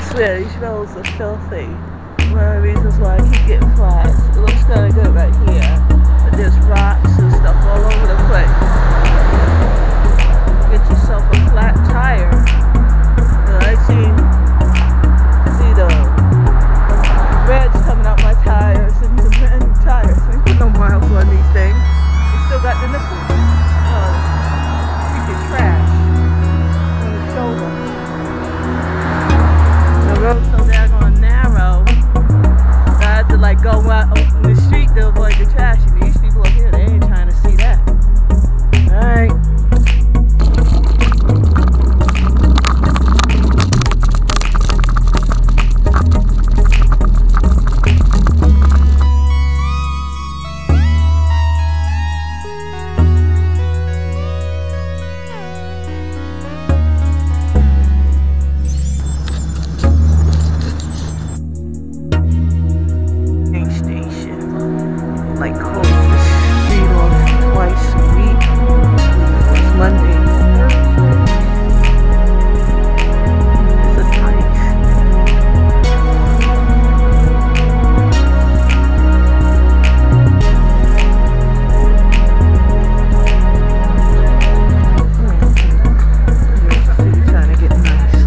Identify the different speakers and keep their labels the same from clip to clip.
Speaker 1: swear these roads are filthy. One of the reasons why I keep getting flats. It looks kind of good right here, but there's rocks and stuff all over the place. Get yourself a flat tire. I see the red's coming out my tires and the brand new tires. We put no miles on these things. We still got the nickel. Freaking trash on the shoulder. The road's so daggone narrow. I had to like go out in the street to avoid the trash. And these people up here, they ain't trying to see that. Alright. Like close the street off twice a week. It was Monday and Thursday. This is nice. Here's the city trying to get nice.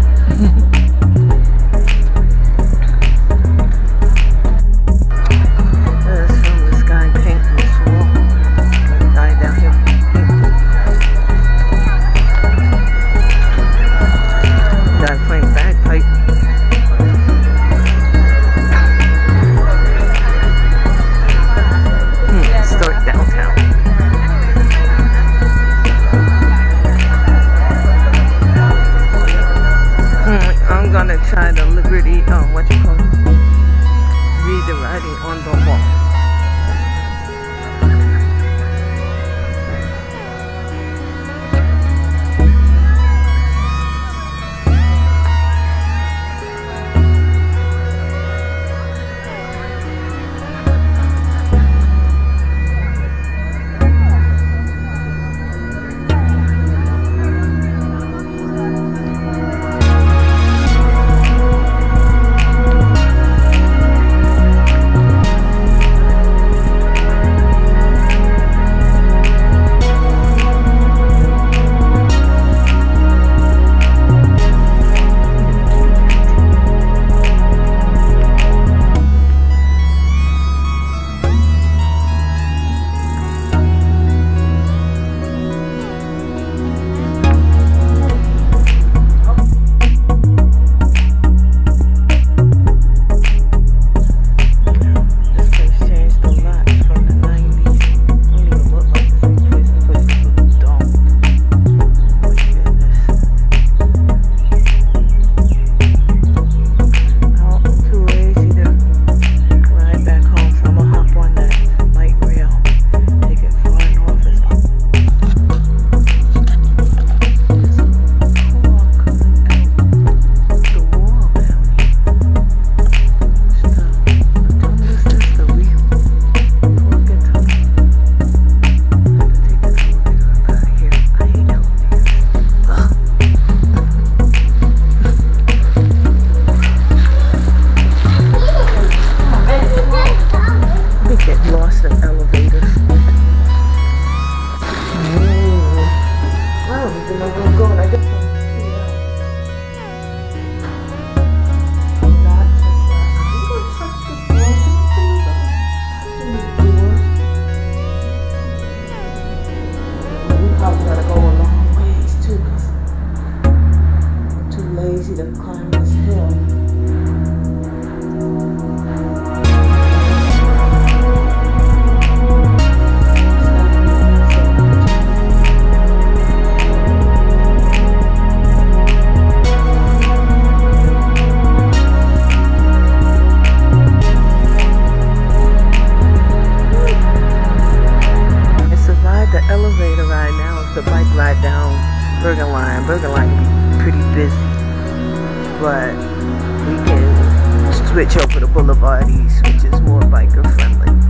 Speaker 1: Try the Liberty, what you call it? Read the writing on the wall. To climb this hill. I survived the elevator ride. Now it's the bike ride down Burger Line. Burger Line can be pretty busy, but we can switch over to Boulevard East, which is more biker friendly.